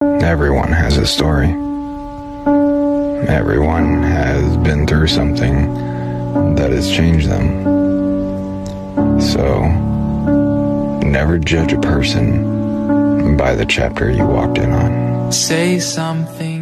Everyone has a story. Everyone has been through something that has changed them. So, never judge a person by the chapter you walked in on. Say something